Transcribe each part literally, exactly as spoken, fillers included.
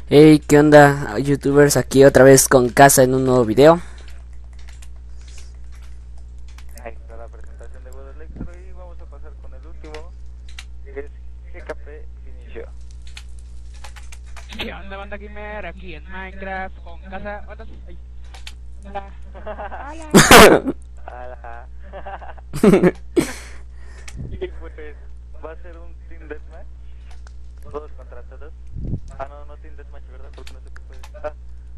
Hey, ¿qué onda, youtubers? Aquí otra vez con Casa en un nuevo video. Ahí está la presentación de God Electro y vamos a pasar con el último, que es G K P Inicio. ¿Qué onda, banda gamer? Aquí en Minecraft con Casa. ¿Cuántas? Ay. Hola. Hola. Ala. Y pues va a ser un Team Deathmatch, todos contra todos. Ah, no, no Team Deathmatch, ¿verdad? Porque no se puede. Ah,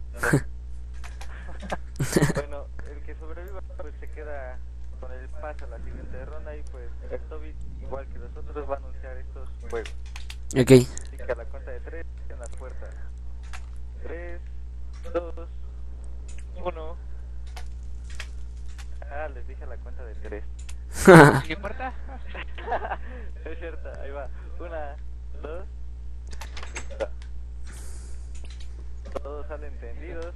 no. Bueno, el que sobreviva pues se queda con el pase a la siguiente ronda y pues el Toby, igual que los otros, va a anunciar estos juegos. Ok. Así que a la cuenta de tres en las puertas. tres, dos, uno. Ah, les dije a la cuenta de tres. ¿Qué importa? Es cierto, ahí va. Una, dos, listo. Todos salen tendidos.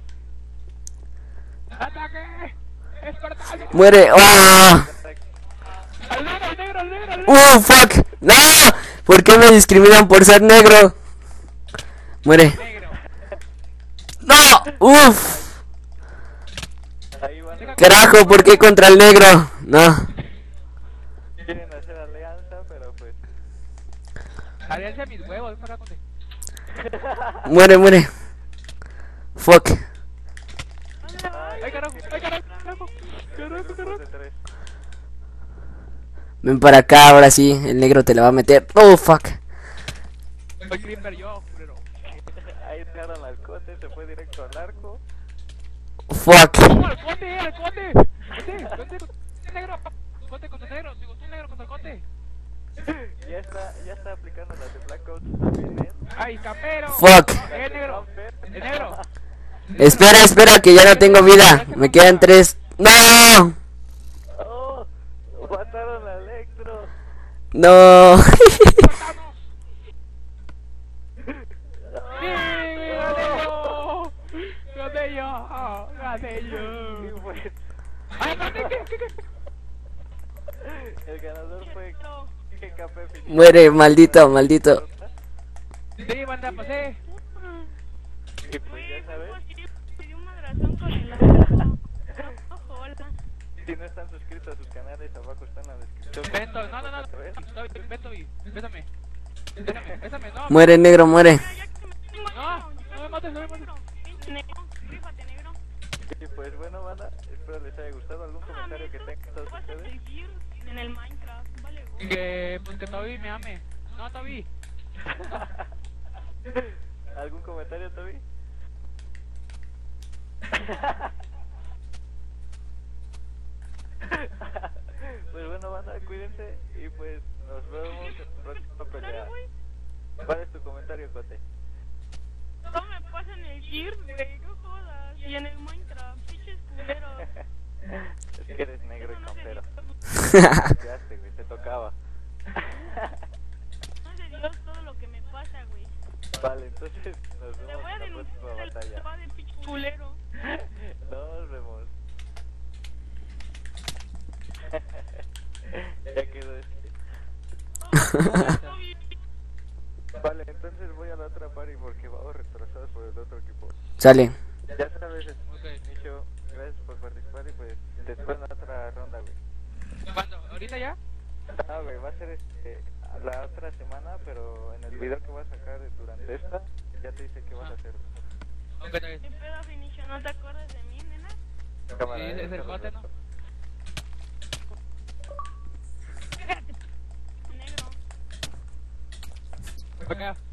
¡Ataque! ¡Espartano! Muere. ¡Ah! ¡Al negro, al negro, al negro, al negro! ¡Uh, fuck! ¡No! ¿Por qué me discriminan por ser negro? Muere. Negro. ¡No! ¡Uf! Ahí van. Carajo, ¿por qué contra el negro? No. Quieren hacer alianza, pero pues. Alianza mis huevos, para conte. Muere, muere. Fuck. ¡Ay, carajo! ¡Ay, carajo! ¡Carajo! ¡Carajo, carajo! De tres. Ven para acá, ahora sí. El negro te la va a meter. ¡Oh, fuck! Soy Creeper yo, culero. Ahí dejaron al cote, se fue directo al arco. Fuck. ¡Oh, al cote, al cote! ¡Cote, cote, cote, negro! ¡Cote contra negro! Digo, tú negro contra el cote. Ya está, ya está aplicando las de Blackout también, ¿eh? ¡Ay, capero! Fuck. ¡Eh, negro! ¡Eh, negro! Espera, espera, que ya no tengo vida. Me quedan tres. ¡No! ¡Oh! Mataron a Electro. ¡No! ¡Espartano! ¡Sí! ¡Gané yo! ¡Gané yo! ¡Gané Y yo! pues, ¡Ay, gané! ¿Qué? ¿Qué? ¿Qué? el ganador fue G K P Finish. Muere, maldito, maldito. Sí, banda, pasé. Y pues ya sabes, Me dio una razón con el abajo. Hola. si no están suscritos a sus canales, abajo están en la descripción. Vento, no, no, no. Toby, ven, Toby. Bésame. Bésame, bésame, no. Muere, negro, muere. Ya que me tengo No, no me mates, no me mates. negro. Negro, rífate, negro. Y pues bueno, banda, espero les haya gustado. ¿Algún comentario que tengan todos Vas a ustedes? seguir en el Minecraft, vale. Go. Que, pues que Toby me ame. No, Toby. ¿Algún comentario, Toby? Pues bueno, banda, cuídense y pues nos vemos en la próxima pelea. ¿Cuál es tu comentario, Cote? No me pasan el Gears, güey, no jodas. Y en el Minecraft, pinches culeros. Es que eres negro y campero. Ya sé, güey, te tocaba. No sé Dios todo lo que me pasa, güey. Vale, entonces nos Te vemos voy a en la denunciar próxima el batalla. va de pinche culero. Nos vemos. Ya quedó este. Vale, entonces voy a la otra party porque vamos retrasados por el otro equipo. Sale. Ya sabes, Ok. Inicio, gracias por participar y pues te espero en la otra ronda, güey. ¿Cuándo? ¿Ahorita ya? Ah, güey, va a ser este, la otra semana, pero en el video que voy a sacar durante esta, ya te dice qué vas a hacer. Ok, está bien. ¿Qué pedo, Finicio? ¿No te acuerdas de mí, nena? Cámara, Sí, eh, es el cote, ¿no? Negro. Acá.